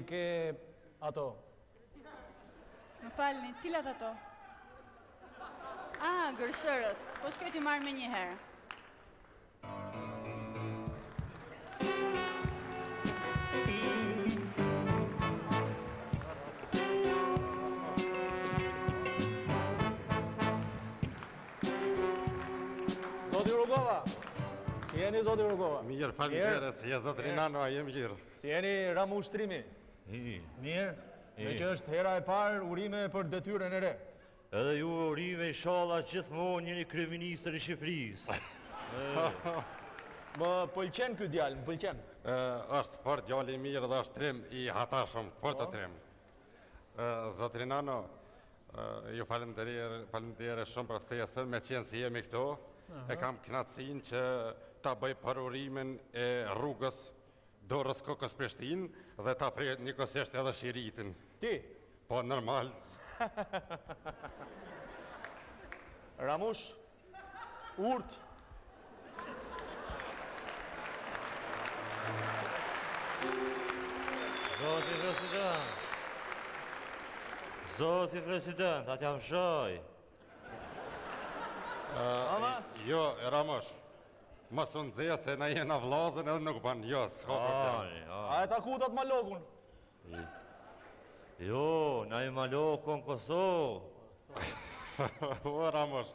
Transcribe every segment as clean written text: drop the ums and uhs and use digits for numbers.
ke ato? Më falni, cilat ato? Ah, gërshërët. Po shkoj t'i marrë me një herë. Zoti Rugova. Si jeni Zoti Rugova? Mirë, faleminderit, si e Zoti Rinano, a jem mirë. Si jeni Ramu Shtrimi? Mirë. Me që është hera e parë urime për detyrën e re. Edhe ju urime inshallah gjithmonë jeni kryeministër i Shqipërisë. Më pëlqen ky djalë, më pëlqen. Është fort djalë i mirë dhe është trim i hatashëm, fort të trim. Zoti Rinano, ju falenderoj shumë për ftesën, me qenë si jemi këtu. E kam knatësinë që ta bëj parurimin e rrugës Dorës Kokës Prishtinë dhe ta prej njëkohësisht edhe Shiritin. Ti? Po, normal. Ramush, urt. Zoti President, atë jam shoj. Jo, Ramosh, mos unë dheja se na jena vlazën edhe nuk ban, jo, s'ka problem. A e takutat Malokun? Jo, na i Maloku në Kosovë. O, Ramosh.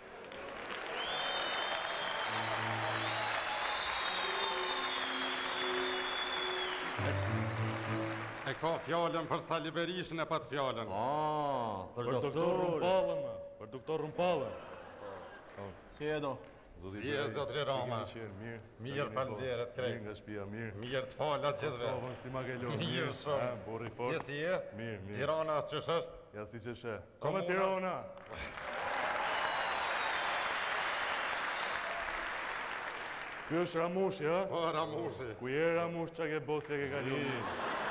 E ka fjallën për Sali Berishën e pat fjallën. Për doktor Rumpallën. Për doktor Rumpallën. Si e do? Si e Zotri Rama. Mirë, falenderët krejt. Mirë nga shtëpia, mirë. Mirë të falat gjithve. Kosovën si Magelon. Mirë shumë. Burri fort. Ti si e? Mirë, mirë. Tirana qësh është? Ja si që shë. Kome Tirana? Ky është Ramushi, ha? Po, Ramushi. Ku je Ramush që ke bosja ke kaluar?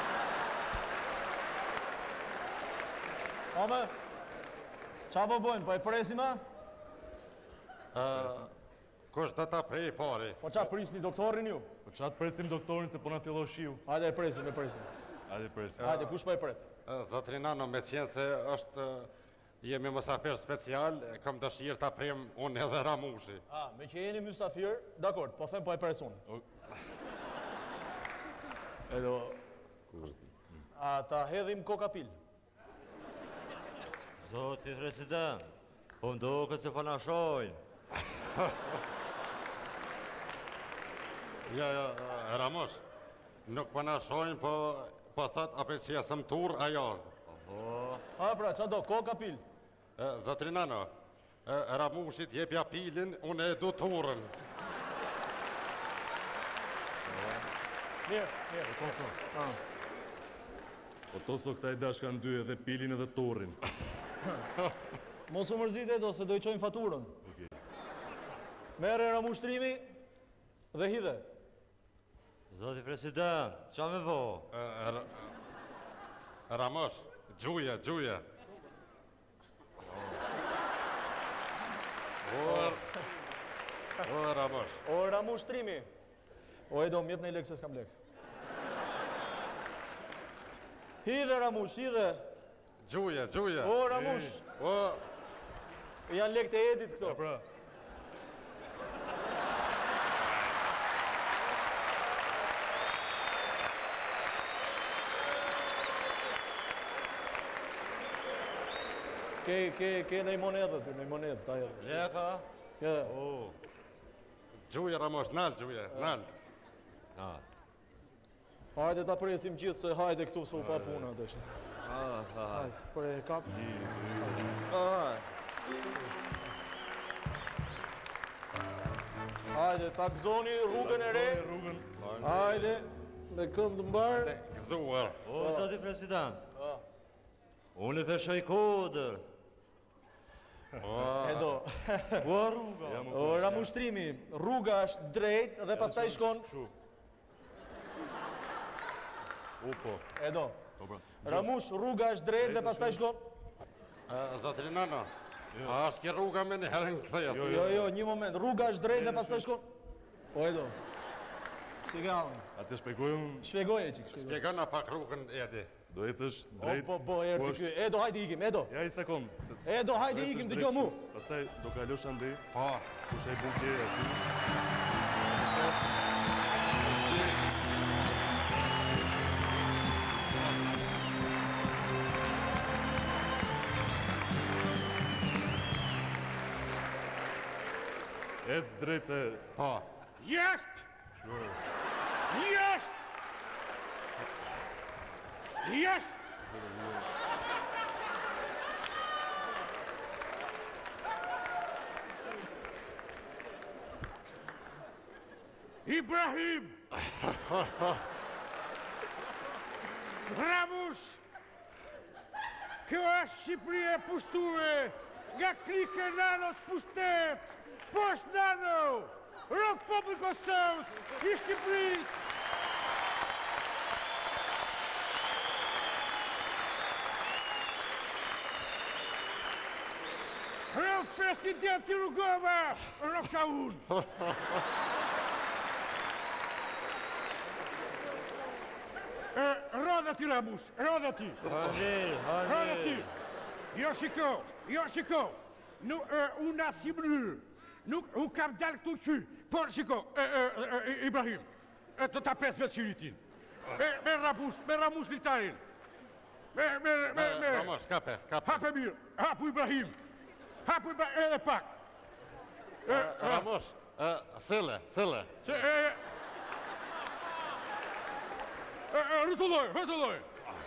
Ome, qa po bojmë, po e presim a? Kush do ta prej pari? Po qa prisni doktorin ju? Po qa të presim doktorin se po na fillo shiu? Hajde e presim, e presim. Hajde presim. Hajde, kush po e pret? Zotrinano, me qenë se është jemi mësafir special, kam dëshirë ta prem unë edhe Ramushi. Me që jeni mysafir, dakord, po them po e pres unë. Edo, a ta hedhim kokapil? Zoti President, po ndoket se fana shojnë. Ja, Ramosh, nuk po na shojnë, po thot ape që jasëm tur a jazë. Pra, qa do, kokapil? Zotrinano, Ramushit jepja pilin, unë e du turën. Mirë. Po toso këta i dashka në dy edhe pilin edhe turrin. Mos u mërzit e do, se do i qojnë faturën. Mere Ramush Trimi dhe hidhe. Zoti President, qa me vo? Ramosh, gjuje. O, Ramosh. O, Ramush Trimi. O, Edo, mjep në i lekë se s'kam lekë. Hidhe, Ramush, hidhe. Gjuje. O, Ramush. O, janë lekë të Edit këto. Pra. Ke në i monedë, ty, në i monedë, ta edhe. Leka? Gjuje, Ramosh, nalë. Hajde ta presim gjithë se hajde këtu se u pa puna të shi. Hajde, për e kap. Hajde, ta gëzoni rrugën e re. Hajde, me këmbë të mbarë. Gëzuar. O, Zoti President, unë e feshoj kodër. Edo. Kua rruga? O, Ramush Trimi, rruga është drejt dhe pastaj shkon. Upo. Edo. Ramush, rruga është drejt dhe pastaj shkon. Zotrinano, a është kje rruga me një herën këthejas? Jo, një moment, rruga është drejt dhe pastaj shkon. O, Edo. Si gallën. A të shpjegoj unë, Shpjegoje çik, shpjegoje. Spjegona pak rrugën Edi. do ecësh O, drejt. po, erdhi ku është- ky. Edo, hajde ikim, Edo. Ja i sekond. Se Edo, hajde do ecësh ikim, drejt dëgjoj mu. kështu. Pastaj do kalosh ande, Po, kush ai bunkje aty. Ec drejt se po. Jest! sure. Jest! Jest! Ibrahim! Ramos! Kjo është Shqipëria e pushtuar nga Krike Nanos pushtet! Poshtë Nano! Rok populli Kosovës i Shqipërisë! Rok presidenti Rugova! Rok Shaun! Rodha ti Ramus, rodha ti! Rodha ti! Jo shiko! Unë asë mënyrë, nuk u kam dalë këtu qy, por shiko, Ibrahim, të ta 5 vetë qiritin. Me Ramus litarin. Ramos, kape. Hape mirë, hapu Ibrahim edhe pak. Ramos, sëlle. Rëtulloj.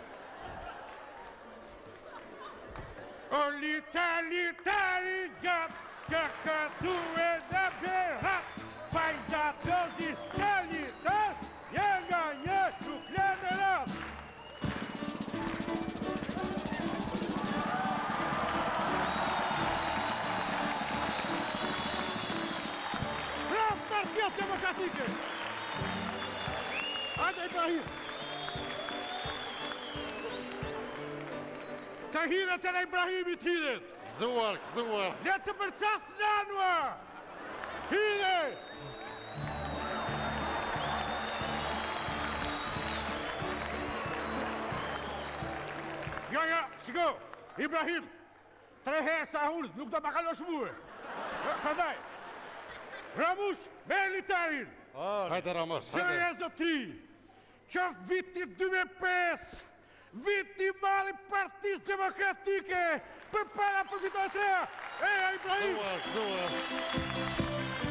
O litari gjatë, që këtu e në berat, pajzatozi të litar, nga një qukle në rat. Bravo, Partido Demokratike! Hajde Ibrahim! Të hiret edhe Ibrahimit hiret! Gëzuar. Le të përcas Nanua! Hire! Jo, shiko, Ibrahim, 3 herë sa unë, nuk do ma kalosh muë. Këndaj, Ramush, me litarin, Hajde Ramos, që hajde. e zotri, qoftë viti 2005, viti mali Partisë Demokratike, për para përfitoj të treja, Ibrahim! Gëzuar.